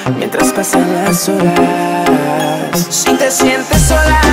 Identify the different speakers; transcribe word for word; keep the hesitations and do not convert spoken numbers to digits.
Speaker 1: mientras pasan las horas. Si te sientes sola,